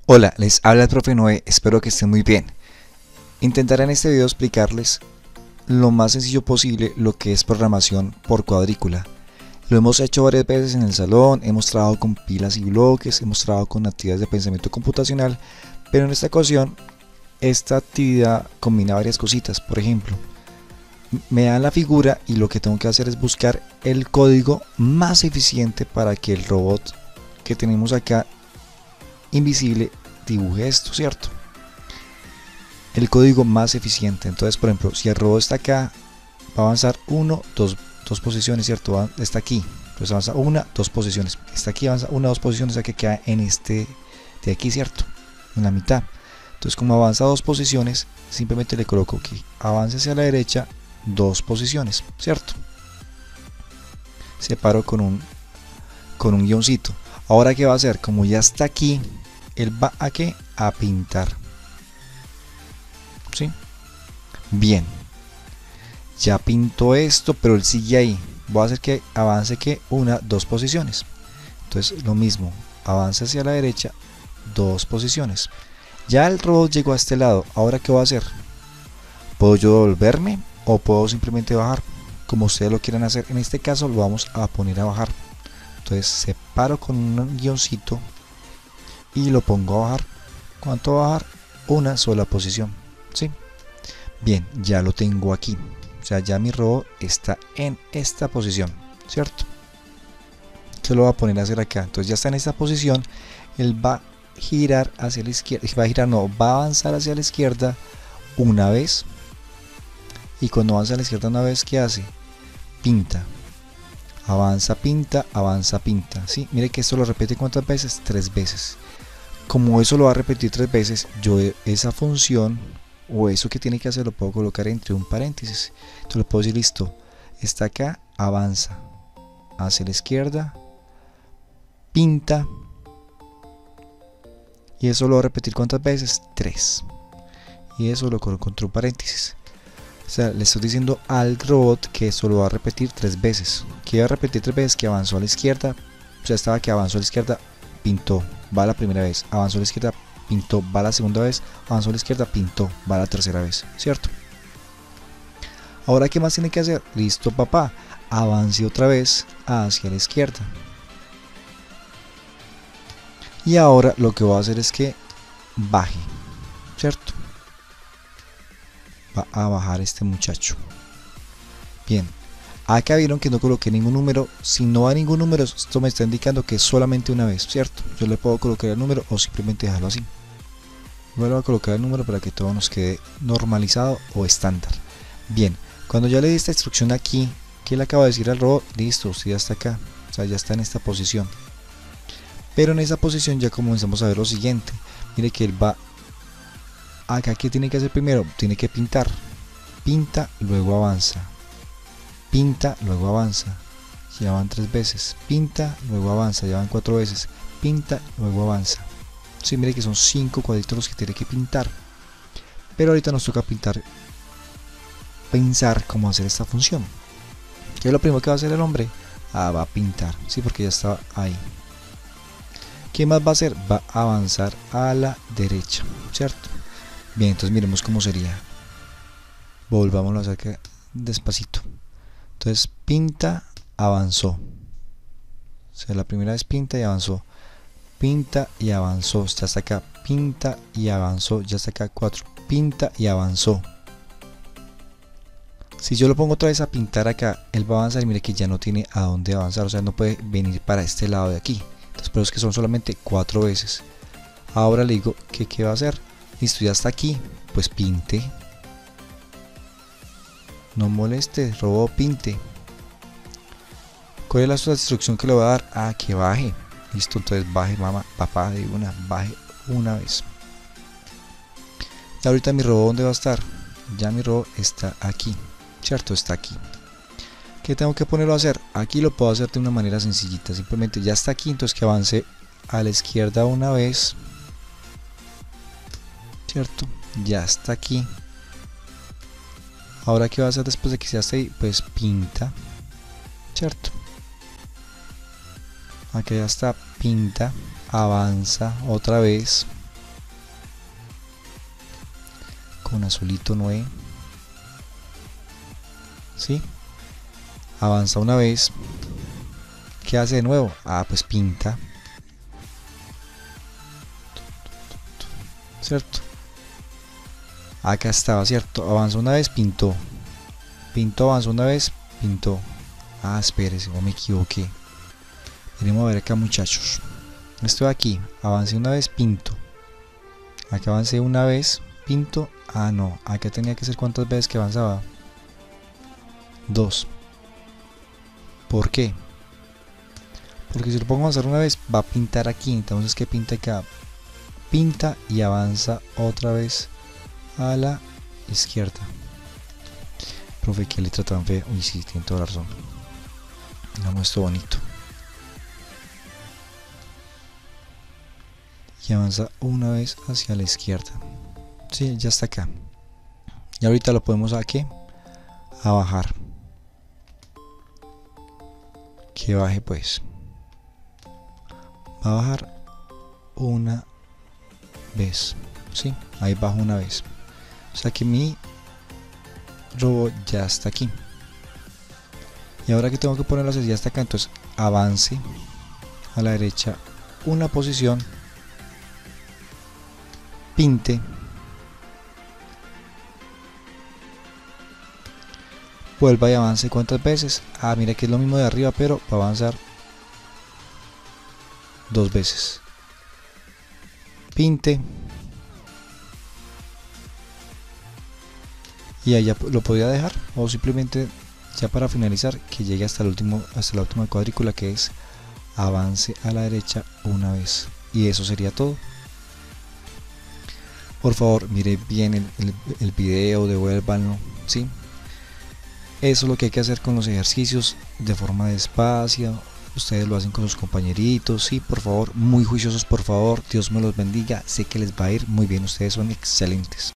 Hola, les habla el profe Noé, espero que estén muy bien. Intentaré en este video explicarles lo más sencillo posible lo que es programación por cuadrícula. Lo hemos hecho varias veces en el salón, hemos trabajado con pilas y bloques, hemos trabajado con actividades de pensamiento computacional, pero en esta ocasión esta actividad combina varias cositas. Por ejemplo, me dan la figura y lo que tengo que hacer es buscar el código más eficiente para que el robot que tenemos acá invisible dibuje esto, ¿cierto? El código más eficiente. Entonces, por ejemplo, si el robot está acá, va a avanzar dos posiciones, ¿cierto? Está aquí, entonces avanza dos posiciones. Está aquí, avanza dos posiciones, o sea que queda en este de aquí, ¿cierto? En la mitad. Entonces, como avanza dos posiciones, simplemente le coloco que avance hacia la derecha dos posiciones, ¿cierto? Separo con un guioncito. Ahora, ¿qué va a hacer? Como ya está aquí, él va a ¿qué? A pintar. ¿Sí? Bien. Ya pintó esto, pero él sigue ahí. Voy a hacer que avance que dos posiciones. Entonces lo mismo, avance hacia la derecha dos posiciones. Ya el robot llegó a este lado. Ahora, ¿qué voy a hacer? ¿Puedo yo devolverme o puedo simplemente bajar? Como ustedes lo quieran hacer. En este caso lo vamos a poner a bajar. Entonces separo con un guioncito y lo pongo a bajar. ¿Cuánto va a bajar? Una sola posición. ¿Sí? Bien, ya lo tengo aquí. O sea, ya mi robot está en esta posición, ¿cierto? Se lo voy a poner a hacer acá. Entonces ya está en esta posición. Él va a girar hacia la izquierda. Va a avanzar hacia la izquierda una vez. Y cuando avanza a la izquierda una vez, ¿qué hace? Pinta. Avanza, pinta, avanza, pinta. ¿Sí? Mire que esto lo repite ¿cuántas veces? 3 veces. Como eso lo va a repetir 3 veces, yo esa función o eso que tiene que hacer lo puedo colocar entre un paréntesis. Entonces le puedo decir, listo, está acá, avanza hacia la izquierda, pinta, y eso lo va a repetir ¿cuántas veces? 3. Y eso lo coloco entre un paréntesis. O sea, le estoy diciendo al robot que eso lo va a repetir 3 veces. Que va a repetir 3 veces, que avanzó a la izquierda, o sea, estaba que avanzó a la izquierda, pintó, va la primera vez, avanzó a la izquierda, pintó, va la segunda vez, avanzó a la izquierda, pintó, va la tercera vez, ¿cierto? Ahora, ¿qué más tiene que hacer? Listo, papá, avance otra vez hacia la izquierda. Y ahora lo que voy a hacer es que baje, ¿cierto? Va a bajar este muchacho. Bien, acá vieron que no coloqué ningún número. Si no hay ningún número, esto me está indicando que es solamente una vez, ¿cierto? Yo le puedo colocar el número o simplemente dejarlo así. Vuelvo a colocar el número para que todo nos quede normalizado o estándar. Bien, cuando ya le di esta instrucción aquí, ¿qué le acabo de decir al robot? Listo, usted ya está acá, o sea, ya está en esta posición. Pero en esa posición ya comenzamos a ver lo siguiente. Mire que él va acá. ¿Qué tiene que hacer primero? Tiene que pintar. Pinta, luego avanza. Pinta, luego avanza. Ya van 3 veces. Pinta, luego avanza. Ya van 4 veces. Pinta, luego avanza. Sí, mire que son 5 cuadritos los que tiene que pintar. Pero ahorita nos toca pensar cómo hacer esta función. ¿Qué es lo primero que va a hacer el hombre? Va a pintar. Sí, porque ya estaba ahí. ¿Qué más va a hacer? Va a avanzar a la derecha, ¿cierto? Bien, entonces miremos cómo sería. Volvámoslo a hacer despacito. Entonces pinta, avanzó. O sea, la primera vez pinta y avanzó. Pinta y avanzó, ya está acá. Pinta y avanzó, ya está acá. 4. Pinta y avanzó. Si yo lo pongo otra vez a pintar acá, él va a avanzar y mire que ya no tiene a dónde avanzar. O sea, no puede venir para este lado de aquí. Entonces, pero es que son solamente 4 veces. Ahora le digo que qué va a hacer. Listo, ya está aquí. Pues pinte. No moleste, robot, pinte. ¿Cuál es la instrucción que le voy a dar? Que baje. Listo, entonces baje, mamá, papá, de baje una vez. Y ahorita mi robot, ¿dónde va a estar? Ya mi robot está aquí, ¿cierto? Está aquí. ¿Qué tengo que ponerlo a hacer? Aquí lo puedo hacer de una manera sencillita. Simplemente ya está aquí, entonces que avance a la izquierda una vez, ¿cierto? Ya está aquí. Ahora, ¿qué va a hacer después de que ya esté ahí? Pues pinta, ¿cierto? Aquí ya está, pinta, avanza otra vez, con azulito 9. ¿Sí? Avanza una vez. ¿Qué hace de nuevo? Ah, pues pinta. ¿Cierto? Acá estaba, ¿cierto? Avanza una vez, pintó. Pintó, avanza una vez, pintó. Ah, espérese, no me equivoqué. Venimos a ver acá, muchachos. Estoy aquí, avancé una vez, pinto. Acá avancé una vez, pinto. Ah, no, acá tenía que ser cuántas veces que avanzaba. 2. ¿Por qué? Porque si lo pongo a avanzar una vez, va a pintar aquí. Entonces, ¿qué pinta acá? Pinta y avanza otra vez a la izquierda. Profe, qué letra tan fea. Uy, sí, tiene toda la razón. La muestro bonito. Y avanza una vez hacia la izquierda. Sí, ya está acá. Y ahorita lo podemos aquí a bajar. Que baje pues. Va a bajar una vez. Sí, ahí bajo una vez. O sea que mi robot ya está aquí. Y ahora que tengo que ponerlo así, ya está acá. Entonces avance a la derecha una posición. Pinte. Vuelva y avance cuántas veces. Ah, mira que es lo mismo de arriba, pero va a avanzar 2 veces. Pinte. Y allá lo podía dejar. O simplemente ya para finalizar que llegue hasta el último, hasta la última cuadrícula, que es avance a la derecha una vez. Y eso sería todo. Por favor, mire bien el video, devuélvanlo, ¿sí? Eso es lo que hay que hacer con los ejercicios de forma despacio. Ustedes lo hacen con sus compañeritos, sí, por favor, muy juiciosos, por favor. Dios me los bendiga. Sé que les va a ir muy bien, ustedes son excelentes.